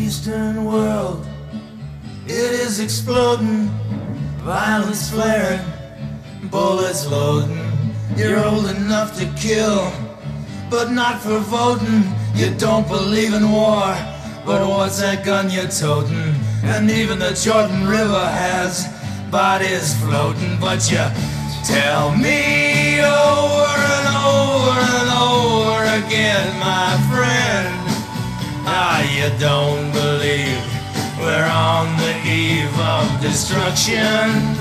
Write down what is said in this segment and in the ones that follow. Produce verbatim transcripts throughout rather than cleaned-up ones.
Eastern world, it is exploding, violence flaring, bullets loading. You're old enough to kill, but not for voting. You don't believe in war, but what's that gun you're toting? And even the Jordan River has bodies floating. But you tell me over and over and over again, my friend, ah, you don't believe we're on the eve of destruction.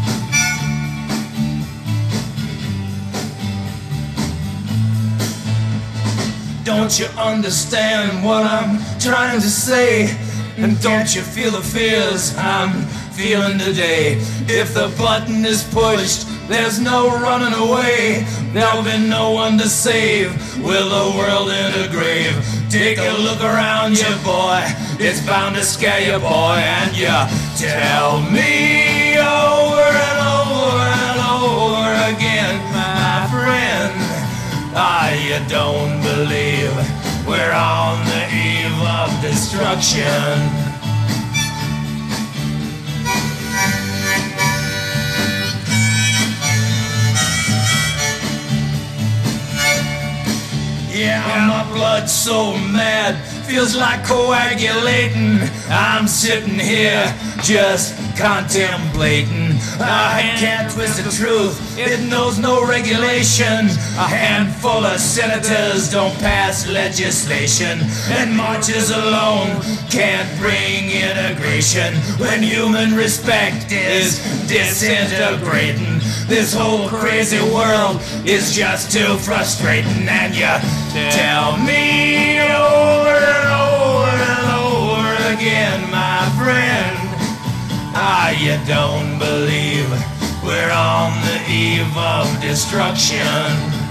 Don't you understand what I'm trying to say? And don't you feel the fears I'm feeling today? If the button is pushed, there's no running away. There'll be no one to save with the world in a grave. Take a look around you, boy, it's bound to scare you, boy. And you tell me over and over and over again, my friend, ah, you don't believe we're on the eve of destruction. Yeah, my blood's so mad, feels like coagulating. I'm sitting here just contemplating. A hand can't twist the truth, it knows no regulation. A handful of senators don't pass legislation, and marches alone can't bring integration. When human respect is disintegrating, this whole crazy world is just too frustrating. And you tell me over and over and over again, my friend, ah, you don't believe we're on the eve of destruction.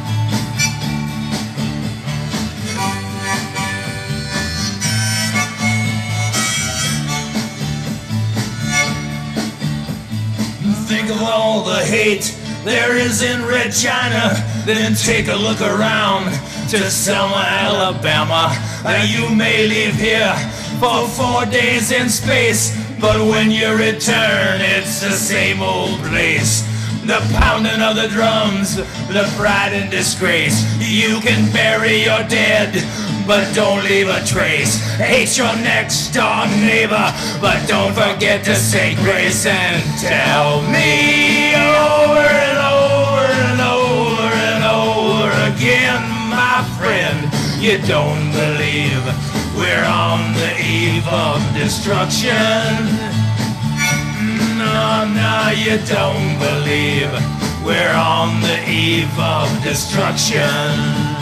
Think of all the hate there is in Red China, then take a look around to Selma, Alabama. Now you may live here for four days in space, but when you return, it's the same old place. The pounding of the drums, the pride and disgrace. You can bury your dead, but don't leave a trace. Hate your next door neighbor, but don't forget to say grace. And tell me over and over and over and over again, my friend, you don't believe we're on the eve of destruction. No, no, you don't believe we're on the eve of destruction.